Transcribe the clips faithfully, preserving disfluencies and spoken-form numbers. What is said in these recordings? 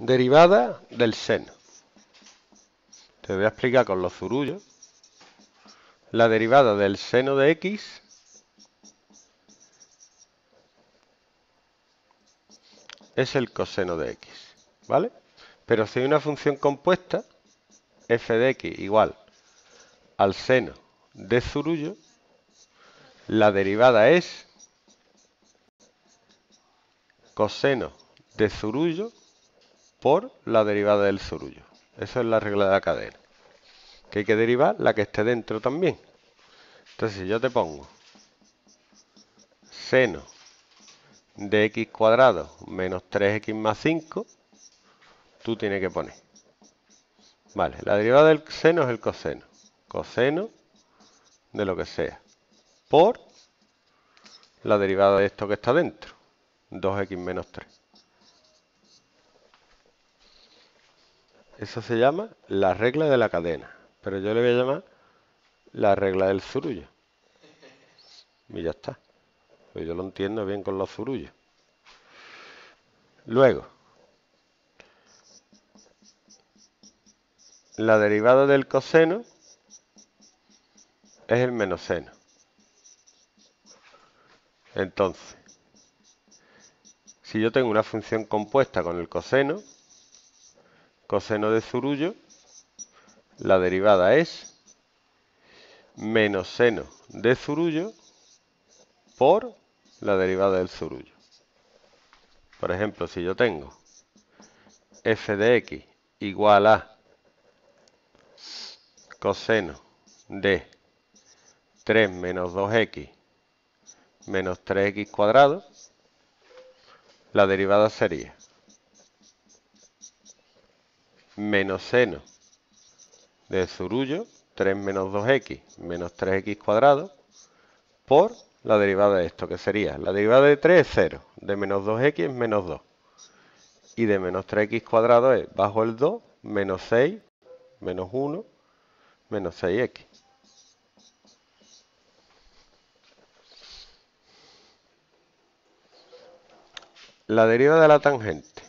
Derivada del seno. Te voy a explicar con los zurullos. La derivada del seno de x es el coseno de x, ¿vale? Pero si hay una función compuesta, f de x igual al seno de zurullo, la derivada es coseno de zurullo por la derivada del zurullo. Eso es la regla de la cadena. Que hay que derivar la que esté dentro también. Entonces, si yo te pongo seno de x cuadrado menos tres x más cinco, tú tienes que poner. Vale, la derivada del seno es el coseno. Coseno de lo que sea. Por la derivada de esto que está dentro. dos x menos tres. Eso se llama la regla de la cadena. Pero yo le voy a llamar la regla del zurullo. Y ya está. Pues yo lo entiendo bien con los zurullos. Luego, la derivada del coseno es el menos seno. Entonces, si yo tengo una función compuesta con el coseno, coseno de zurullo, la derivada es menos seno de zurullo por la derivada del zurullo. Por ejemplo, si yo tengo f de x igual a coseno de tres menos dos x menos tres x cuadrado, la derivada sería menos seno de zurullo, tres menos dos x menos tres x cuadrado, por la derivada de esto, que sería, la derivada de tres es cero, de menos dos x es menos dos, y de menos tres x cuadrado es bajo el dos, menos seis, menos uno, menos seis x. La derivada de la tangente.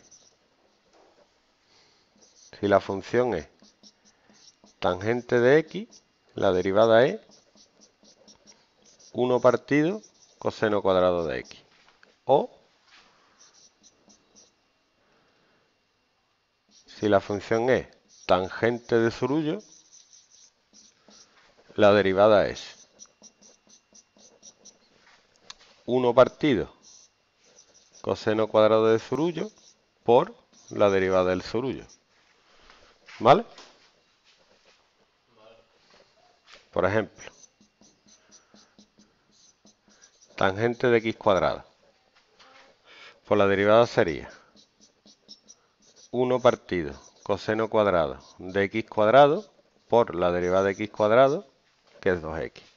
Si la función es tangente de x, la derivada es uno partido coseno cuadrado de x. O, si la función es tangente de zurullo, la derivada es uno partido coseno cuadrado de zurullo por la derivada del zurullo. ¿Vale? Por ejemplo, tangente de x cuadrado. Pues la derivada sería uno partido coseno cuadrado de x cuadrado por la derivada de x cuadrado, que es dos x.